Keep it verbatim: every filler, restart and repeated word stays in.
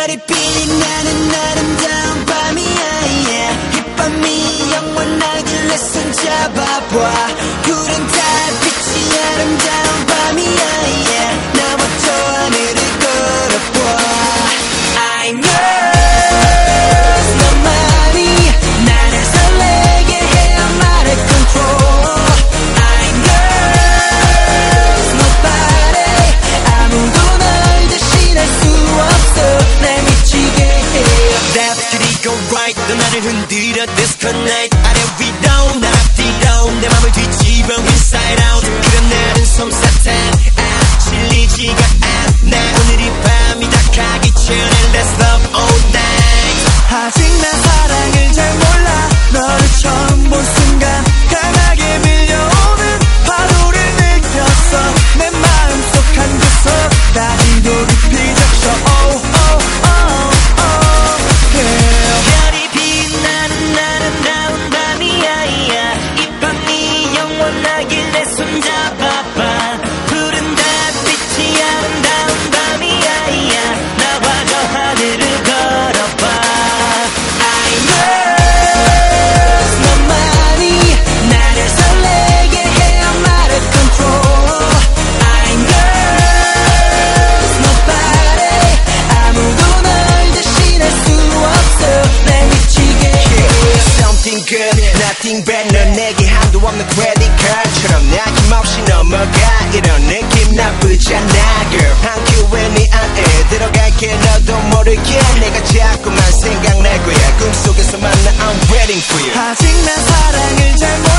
별이 빛나는 아름다운 밤이야 yeah. 이 밤이 영원하길래 손잡아봐 푸른 달빛이 아름다운 밤이야 yeah. 나와 저 하늘을 걸어봐 I know 너만이 나를 설레게 해 I'm out of control I know nobody 아무도 널 대신할 수 없어 날 미치게 해 Left 그리고 right 너 나를 흔들어 disconnect 아래 위로 날 앞뒤로 내 맘을 뒤집어 inside out 그런 나는 솜사탕 아 질리지가 않아 오늘 이 밤이 다 가기 전에 Let's love all night 아직 난 사랑을 잘 몰라 너를 처음 본 순간 강하게 밀려오는 파도를 느꼈어 내 마음속 한 구석 나중도 깊이 적셔 oh, oh, oh, oh, yeah. 별이 빛나는 아름다운 밤이야 yeah. 이 밤이 영원하길 내 손잡아봐 푸른 달빛이 아름다운 밤이야 yeah. 나와 저 하늘을 걸어봐 I know 너만이 나를 설레게 해 I'm out of control I know nobody 아무도 널 대신할 수 없어 날 미치게 해 Something good, nothing bad 넌 내게 한도 없는 credit card처럼 나 힘없이 넘어가 이런 느낌 나쁘지 않아 girl 한 큐에 네 안에 들어갈게 너도 모르게 내가 자꾸만 생각날 거야 꿈속에서 만나 I'm waiting for you 아직 난 사랑을 잘